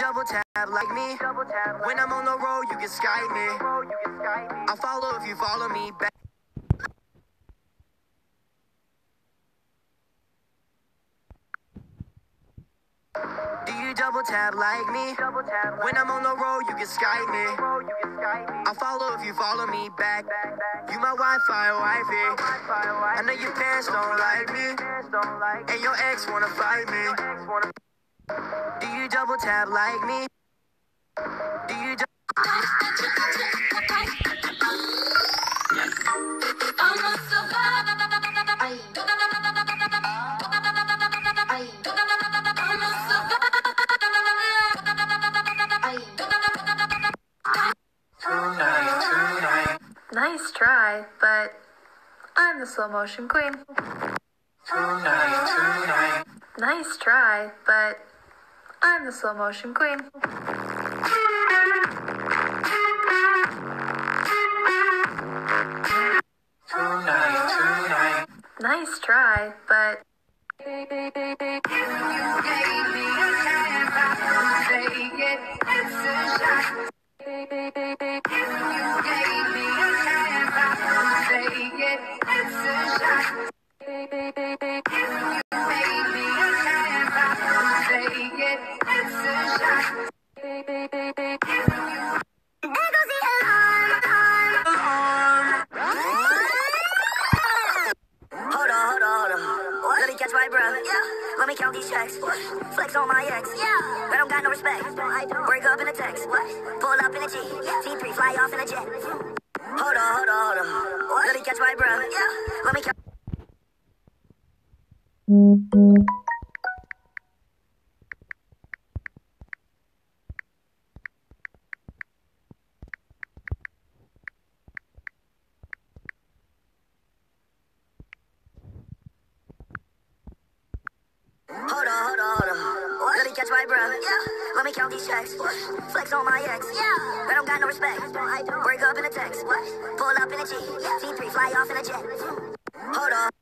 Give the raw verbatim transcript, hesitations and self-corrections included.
double tap like me? When I'm on the road, you can Skype me. I'll follow if you follow me back. Do you double tap like me? When I'm on the road, you can Skype me. I'll follow if you follow me back. You my Wi-Fi wifey. I know your parents don't like me, and your ex wanna fight me. Do you double tap like me? Do you double Nice try, but I'm the slow motion queen. Tonight, tonight. Nice try, but I'm the slow motion queen. Tonight, tonight. Nice try, but Catch my breath. Yeah. Let me count these checks. What? Flex on my ex. Yeah. I don't got no respect. I don't, I don't. Break up in a text. What? Pull up in a G. Yeah. T three fly off in a jet. Hold on, hold on, hold on. What? Let me catch my breath. Yeah. Let me count. Hold on, hold on, hold on. What? Let me catch my breath. Yeah. Let me count these checks. What? Flex on my ex. Yeah. I don't got no respect. I don't, I don't. Break up in a text. What? Pull up in a G. Yeah. T three fly off in a jet. Hold on.